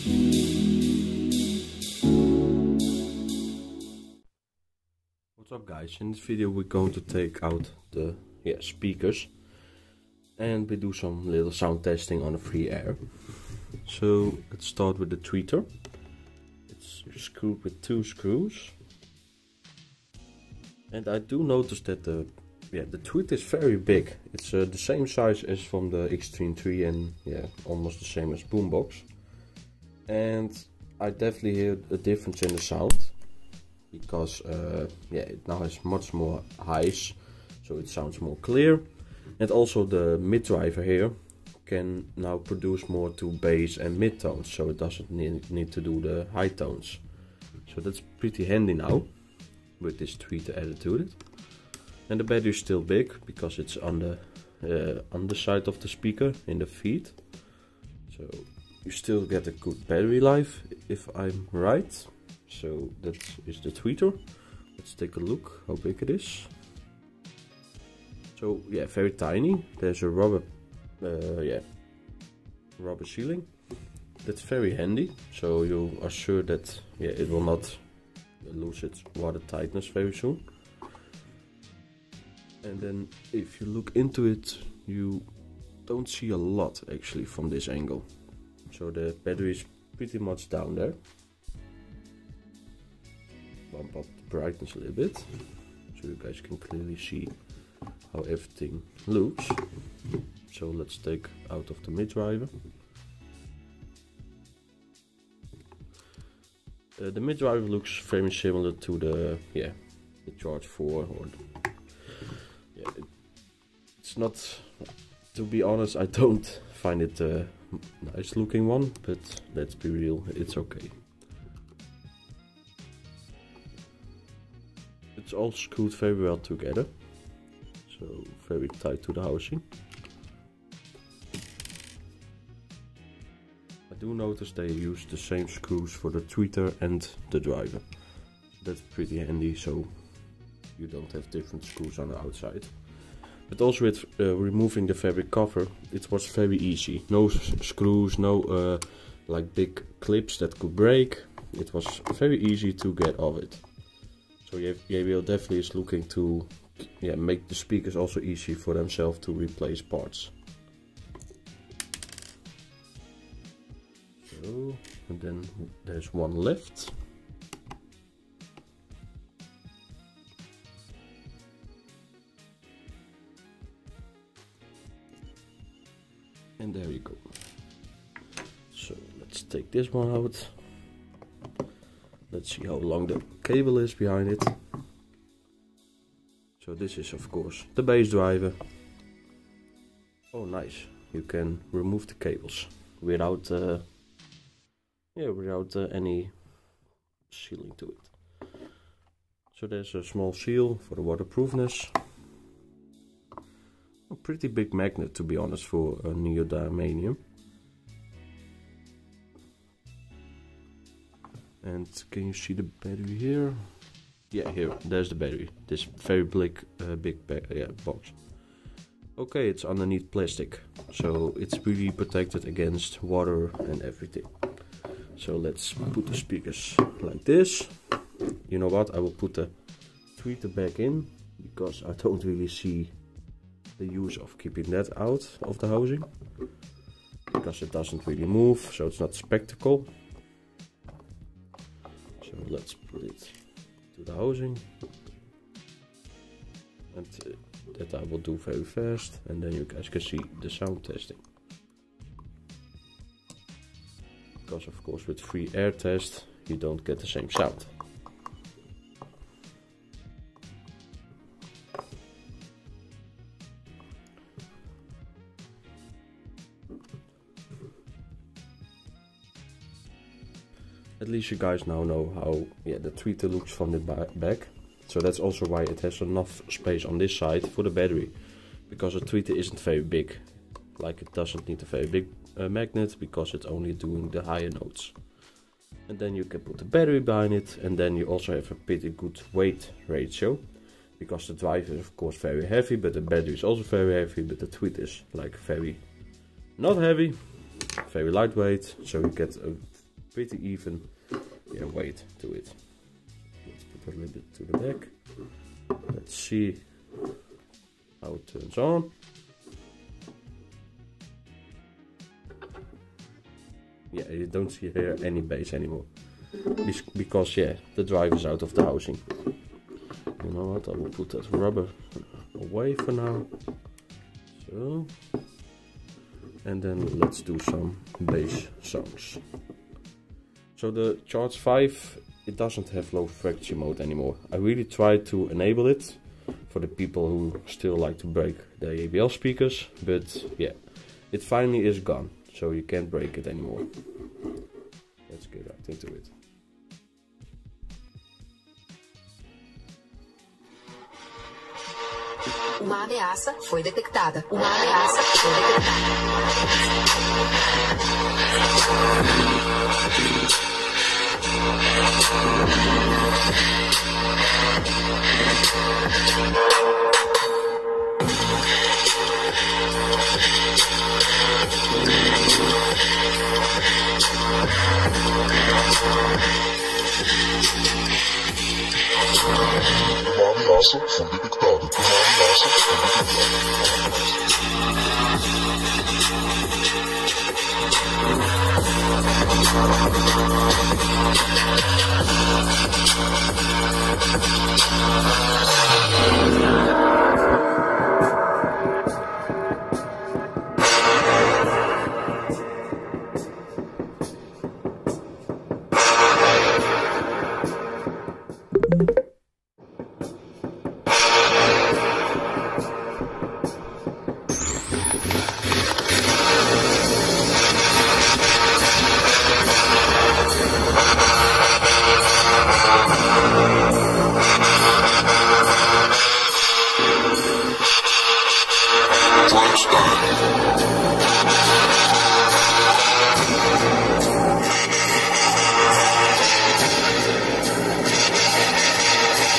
What's up guys, in this video we're going to take out the speakers and we do some little sound testing on a free air. So let's start with the tweeter. It's screwed with 2 screws. And I do notice that the tweeter is very big. It's the same size as from the Xtreme 3 and almost the same as Boombox. And I definitely hear a difference in the sound. Because it now has much more highs, so it sounds more clear. And also the mid driver here can now produce more to bass and mid tones, so it doesn't need to do the high tones. So that's pretty handy now with this tweeter added to it. And the battery is still big because it's on the underside of the speaker in the feet, so you still get a good battery life if I'm right. So that is the tweeter. Let's take a look how big it is. So very tiny. There's a rubber ceiling. That's very handy. So you are sure that it will not lose its water tightness very soon. And then if you look into it, you don't see a lot actually from this angle. So the battery is pretty much down there. Bump up the brightness a little bit so you guys can clearly see how everything looks. So let's take out of the mid driver. The mid driver looks very similar to the Charge 4 or it's not, to be honest, I don't find it a nice looking one, but let's be real, it's okay. It's all screwed very well together, so very tight to the housing. I do notice they use the same screws for the tweeter and the driver. That's pretty handy, so you don't have different screws on the outside. But also with removing the fabric cover, it was very easy. No screws, no like big clips that could break. It was very easy to get off it. So JBL definitely is looking to make the speakers also easy for themselves to replace parts. So, and then there's one left. And there you go. So let's take this one out. Let's see how long the cable is behind it. So this is of course the bass driver. Oh nice, you can remove the cables without any sealing to it. So there's a small seal for the waterproofness. A pretty big magnet, to be honest, for a neodymium. And can you see the battery here? Yeah, here, there's the battery. This very big box. Okay, it's underneath plastic, so it's really protected against water and everything. So let's put the speakers like this. You know what? I will put the tweeter back in because I don't really see the use of keeping that out of the housing, because it doesn't really move, so it's not spectacle. So let's put it to the housing, and that I will do very fast, and then you guys can see the sound testing. Because of course with free air test you don't get the same sound. At least you guys now know how the tweeter looks from the back. So that's also why it has enough space on this side for the battery. Because the tweeter isn't very big. Like it doesn't need a very big magnet, because it's only doing the higher notes. And then you can put the battery behind it, and then you also have a pretty good weight ratio. Because the driver is of course very heavy, but the battery is also very heavy, but the tweeter is like very not heavy, very lightweight, so you get a pretty even weight to it. Let's put a little bit to the back. Let's see how it turns on. Yeah, you don't see here any bass anymore. Because the drive is out of the housing. You know what, I will put that rubber away for now. So, and then let's do some bass sounds. So the Charge 5, it doesn't have low frequency mode anymore. I really tried to enable it for the people who still like to break the ABL speakers, but yeah, it finally is gone, so you can't break it anymore. Let's get right into it. Uma ameaça foi detectada. Uma ameaça foi detectada. Uma ameaça foi detectada.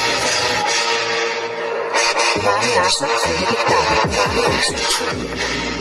Uma ameaça foi detectada.